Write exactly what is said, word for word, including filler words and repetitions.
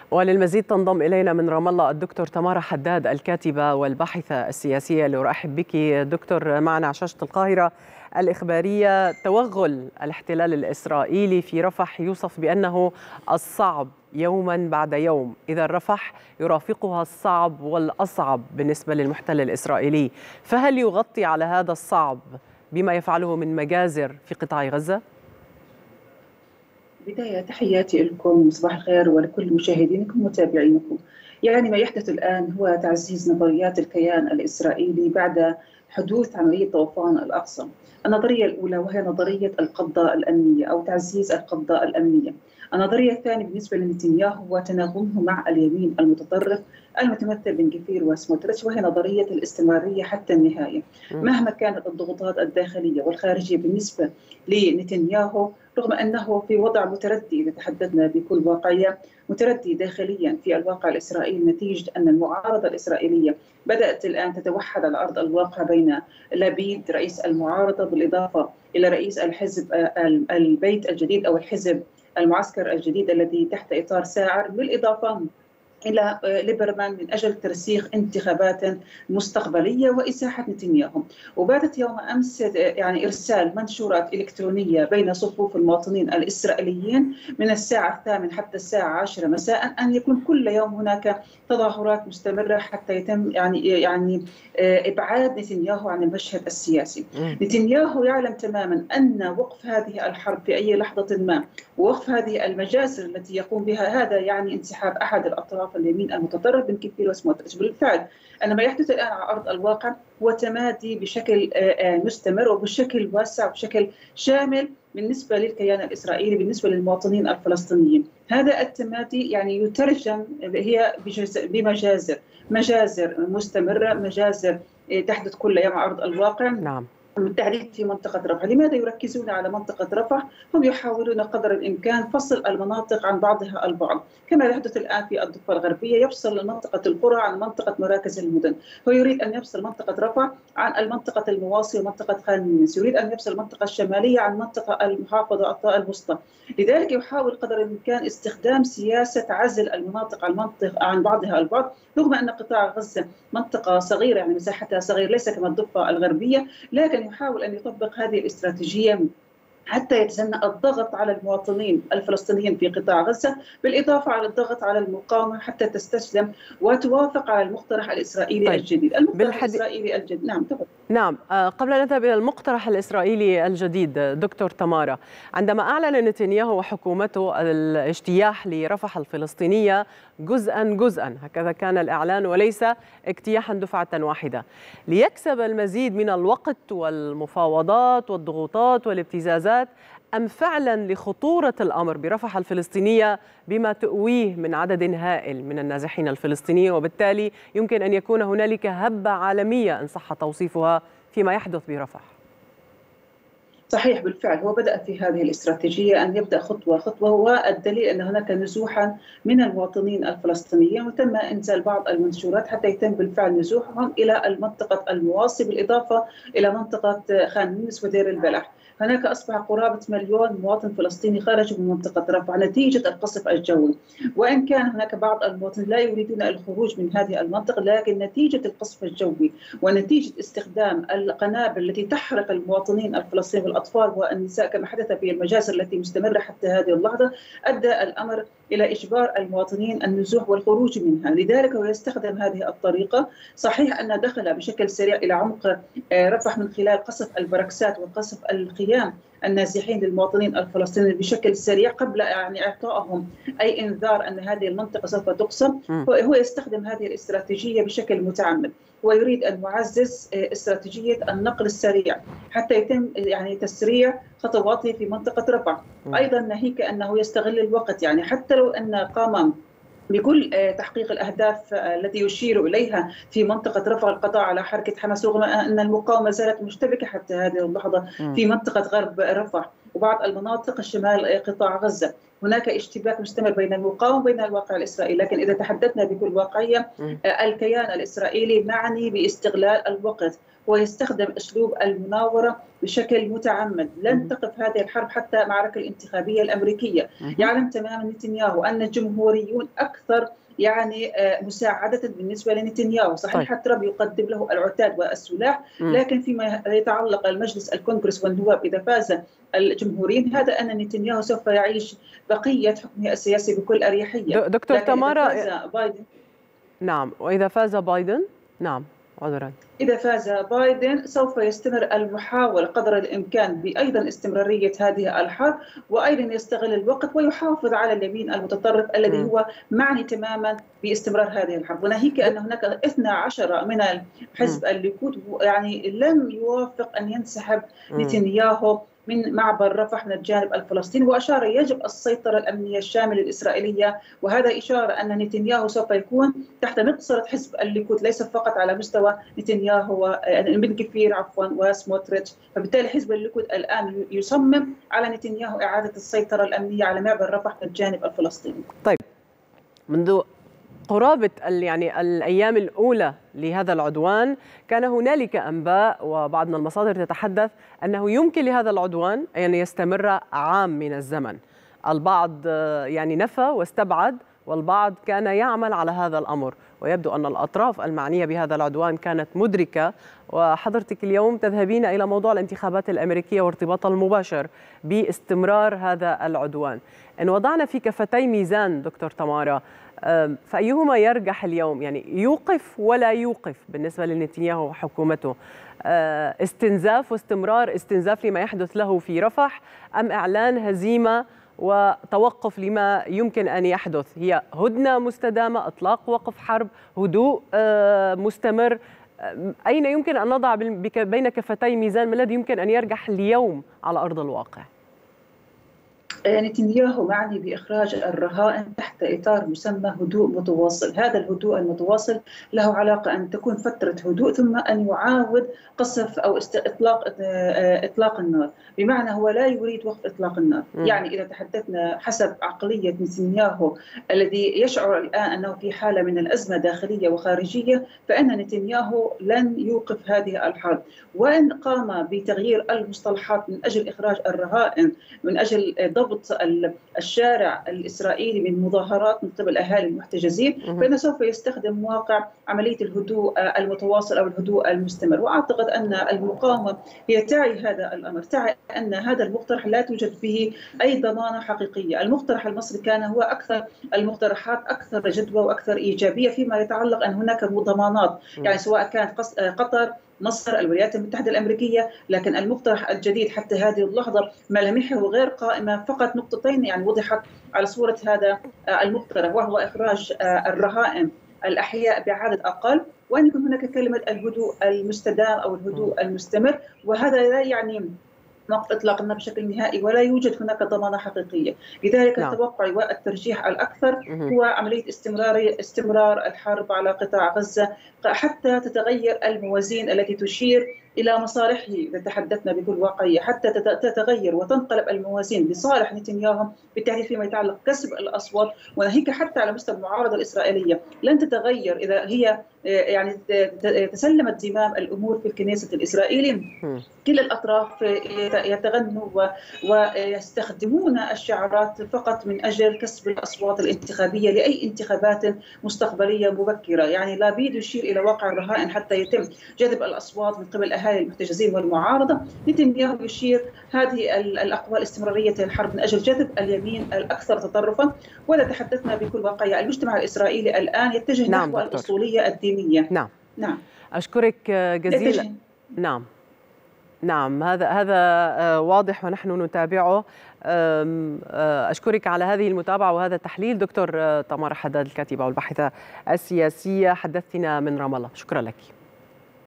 وللمزيد تنضم إلينا من رام الله الدكتور تمارا حداد الكاتبة والباحثة السياسية اللي أرحب بك دكتور معنا على شاشة القاهرة الإخبارية. توغل الاحتلال الإسرائيلي في رفح يوصف بأنه الصعب يوما بعد يوم، إذا رفح يرافقها الصعب والأصعب بالنسبة للمحتل الإسرائيلي، فهل يغطي على هذا الصعب بما يفعله من مجازر في قطاع غزة؟ بداية تحياتي لكم، صباح الخير ولكل مشاهدينكم ومتابعينكم. يعني ما يحدث الآن هو تعزيز نظريات الكيان الإسرائيلي بعد حدوث عملية طوفان الأقصى. النظرية الأولى وهي نظرية القبضة الأمنية أو تعزيز القبضة الأمنية. النظرية الثانية بالنسبة لنتنياهو هو تناغمه مع اليمين المتطرف المتمثل بن جفير وسموتريتش، وهي نظرية الاستمرارية حتى النهاية مهما كانت الضغوطات الداخلية والخارجية بالنسبة لنتنياهو، رغم أنه في وضع متردي. إذا تحدثنا بكل واقعية، متردي داخليا في الواقع الإسرائيلي نتيجة أن المعارضة الإسرائيلية بدأت الآن تتوحد على أرض الواقع بين لبيد رئيس المعارضة بالإضافة إلى رئيس الحزب البيت الجديد أو الحزب المعسكر الجديد الذي تحت إطار ساعر، بالإضافة إلى ليبرمان من أجل ترسيخ انتخابات مستقبلية وإزاحة نتنياهو. وباتت يوم أمس يعني إرسال منشورات إلكترونية بين صفوف المواطنين الإسرائيليين من الساعة الثامنة حتى الساعة عشرة مساء أن يكون كل يوم هناك تظاهرات مستمرة حتى يتم يعني يعني إبعاد نتنياهو عن المشهد السياسي. نتنياهو يعلم تماما أن وقف هذه الحرب في أي لحظة ما ووقف هذه المجازر التي يقوم بها هذا يعني انسحاب أحد الأطراف اليمين المتطرف بن كفير وسموتريتش. بالفعل أن ما يحدث الآن على أرض الواقع هو تمادي بشكل مستمر وبشكل واسع وبشكل شامل بالنسبة للكيان الإسرائيلي، بالنسبة للمواطنين الفلسطينيين. هذا التمادي يعني يترجم هي بمجازر مجازر مستمرة، مجازر تحدث كل يوم على أرض الواقع. نعم. بالتحديد في منطقة رفح. لماذا يركزون على منطقة رفح؟ هم يحاولون قدر الإمكان فصل المناطق عن بعضها البعض، كما يحدث الآن في الضفة الغربية، يفصل منطقة القرى عن منطقة مراكز المدن. هو يريد أن يفصل منطقة رفح عن المنطقة المواصلة ومنطقة خان يونس، يريد أن يفصل المنطقة الشمالية عن منطقة المحافظة الوسطى. لذلك يحاول قدر الإمكان استخدام سياسة عزل المناطق عن منطقة عن بعضها البعض، رغم أن قطاع غزة منطقة صغيرة يعني مساحتها صغيرة ليس كما الضفة الغربية، لكن يحاول أن يطبق هذه الاستراتيجية حتى يتجنب الضغط على المواطنين الفلسطينيين في قطاع غزة، بالإضافة على الضغط على المقاومة حتى تستسلم وتوافق على المقترح الإسرائيلي طيب. الجديد. المقترح بالحد... الإسرائيلي الجديد. نعم تفضل. نعم، قبل أن نذهب إلى المقترح الإسرائيلي الجديد دكتور تمارا، عندما أعلن نتنياهو وحكومته الاجتياح لرفح الفلسطينية جزءا جزءا، هكذا كان الإعلان وليس اجتياحا دفعة واحدة، ليكسب المزيد من الوقت والمفاوضات والضغوطات والابتزازات، أم فعلا لخطورة الأمر برفح الفلسطينية بما تؤويه من عدد هائل من النازحين الفلسطينيين، وبالتالي يمكن أن يكون هنالك هبة عالمية إن صح توصيفها فيما يحدث برفح؟ صحيح، بالفعل هو بدأ في هذه الاستراتيجية أن يبدأ خطوة خطوة، والدليل أن هناك نزوحا من المواطنين الفلسطينيين، وتم إنزال بعض المنشورات حتى يتم بالفعل نزوحهم إلى المنطقة المواصلة بالإضافة إلى منطقة خان يونس ودير البلح. هناك أصبح قرابة مليون مواطن فلسطيني خرجوا من منطقة رفح نتيجة القصف الجوي، وإن كان هناك بعض المواطنين لا يريدون الخروج من هذه المنطقة، لكن نتيجة القصف الجوي ونتيجة استخدام القنابل التي تحرق المواطنين الفلسطينيين والأطفال والنساء كما حدث في المجازر التي مستمرة حتى هذه اللحظة، أدى الأمر إلى إجبار المواطنين النزوح والخروج منها. لذلك هو يستخدم هذه الطريقة. صحيح أن دخل بشكل سريع إلى عمق رفح من خلال قصف البركسات وقصف الخيام النازحين للمواطنين الفلسطينيين بشكل سريع قبل يعني إعطائهم أي إنذار أن هذه المنطقة سوف تقسم. هو يستخدم هذه الاستراتيجية بشكل متعمد، ويريد أن يعزز استراتيجية النقل السريع حتى يتم يعني تسريع خطواته في منطقة رفح. أيضا ناهيك أنه يستغل الوقت، يعني حتى لو أن قام بكل تحقيق الأهداف التي يشير إليها في منطقة رفح القضاء على حركة حماس، رغم أن المقاومة زالت مشتبكة حتى هذه اللحظة في منطقة غرب رفح، وبعض المناطق شمال قطاع غزة. هناك اشتباك مستمر بين المقاومة وبين الواقع الإسرائيلي، لكن إذا تحدثنا بكل واقعية الكيان الإسرائيلي معني باستغلال الوقت، ويستخدم أسلوب المناورة بشكل متعمد. لن تقف هذه الحرب حتى المعركة الانتخابية الأمريكية. يعلم تماما نتنياهو أن الجمهوريون أكثر يعني مساعدة بالنسبة لنتنياهو. صحيح ترامب يقدم له العتاد والسلاح، لكن فيما يتعلق المجلس الكونغرس والنواب إذا فاز الجمهوريين، هذا أن نتنياهو سوف يعيش بقية حكمه السياسي بكل أريحية. دكتور تمارا، إذا فاز بايدن نعم، وإذا فاز بايدن نعم عذرا إذا فاز بايدن سوف يستمر المحاولة قدر الإمكان بأيضا استمرارية هذه الحرب، وأيضا يستغل الوقت ويحافظ على اليمين المتطرف الذي م. هو معني تماما باستمرار هذه الحرب. وناهيك أن هناك اثني عشر من حزب الليكود يعني لم يوافق أن ينسحب م. نتنياهو من معبر رفح من الجانب الفلسطيني، وأشار يجب السيطرة الأمنية الشاملة الإسرائيلية، وهذا إشارة أن نتنياهو سوف يكون تحت مقصرة حزب الليكود ليس فقط على مستوى نتنياهو بن كفير عفوا وسموتريتش. فبالتالي حزب الليكود الآن يصمم على نتنياهو إعادة السيطرة الأمنية على معبر رفح من الجانب الفلسطيني. طيب، منذ قرابة يعني الأيام الأولى لهذا العدوان كان هنالك أنباء وبعض من المصادر تتحدث أنه يمكن لهذا العدوان أن يستمر عام من الزمن. البعض يعني نفى واستبعد، والبعض كان يعمل على هذا الأمر، ويبدو أن الأطراف المعنية بهذا العدوان كانت مدركة. وحضرتك اليوم تذهبين إلى موضوع الانتخابات الأمريكية وارتباطها المباشر باستمرار هذا العدوان. إن وضعنا في كفتي ميزان دكتور تمارا، فأيهما يرجح اليوم؟ يعني يوقف ولا يوقف بالنسبة لنتنياهو وحكومته؟ استنزاف واستمرار استنزاف لما يحدث له في رفح، أم إعلان هزيمة وتوقف لما يمكن أن يحدث؟ هي هدنة مستدامة، إطلاق وقف حرب، هدوء مستمر؟ أين يمكن أن نضع بين كفتي ميزان ما الذي يمكن أن يرجح اليوم على أرض الواقع؟ نتنياهو معني بإخراج الرهائن تحت إطار مسمى هدوء متواصل. هذا الهدوء المتواصل له علاقة أن تكون فترة هدوء ثم أن يعاود قصف أو إطلاق إطلاق النار، بمعنى هو لا يريد وقف إطلاق النار. م. يعني إذا تحدثنا حسب عقلية نتنياهو الذي يشعر الآن أنه في حالة من الأزمة داخلية وخارجية، فإن نتنياهو لن يوقف هذه الحرب، وإن قام بتغيير المصطلحات من أجل إخراج الرهائن، من أجل ضبط الشارع الإسرائيلي من مظاهرات من قبل أهالي المحتجزين، فإنه سوف يستخدم واقع عملية الهدوء المتواصل أو الهدوء المستمر. وأعتقد أن المقاومة هي تعي هذا الأمر، تعي أن هذا المقترح لا توجد فيه أي ضمانة حقيقية. المقترح المصري كان هو أكثر المقترحات أكثر جدوى وأكثر إيجابية فيما يتعلق أن هناك ضمانات، يعني سواء كانت قطر، مصر، الولايات المتحدة الأمريكية. لكن المقترح الجديد حتى هذه اللحظة ملامحه غير قائمة، فقط نقطتين يعني وضحت على صورة هذا المقترح، وهو إخراج الرهائن الأحياء بعدد أقل، وأن يكون هناك كلمة الهدوء المستدام أو الهدوء المستمر. وهذا لا يعني وقف إطلاق النار بشكل نهائي، ولا يوجد هناك ضمانة حقيقية. لذلك نعم. التوقع والترجيح الأكثر هو عملية استمرار استمرار الحرب على قطاع غزة حتى تتغير الموازين التي تشير إلى مصالحه. إذا تحدثنا بكل واقعية، حتى تتغير وتنقلب الموازين لصالح نتنياهو بالتحديد فيما يتعلق كسب الأصوات. وناهيك حتى على مستوى المعارضة الإسرائيلية لن تتغير إذا هي يعني تسلمت زمام الأمور في الكنيسة الإسرائيلي. كل الأطراف يتغنوا ويستخدمون الشعارات فقط من أجل كسب الأصوات الانتخابية لأي انتخابات مستقبلية مبكرة. يعني لا بد يشير إلى واقع الرهائن حتى يتم جذب الأصوات من قبل أهالي المحتجزين والمعارضة. نتنياهو يشير هذه الأقوال استمرارية الحرب من أجل جذب اليمين الأكثر تطرفا. وإذا تحدثنا بكل واقعية، المجتمع الإسرائيلي الآن يتجه نعم نحو دكتور. الأصولية الدينية. نعم نعم أشكرك جزيلا. نعم نعم هذا هذا واضح ونحن نتابعه. أشكرك على هذه المتابعة وهذا التحليل دكتور تمارا حداد، الكاتبة والباحثة السياسية، حدثتنا من رام الله. شكرا لك.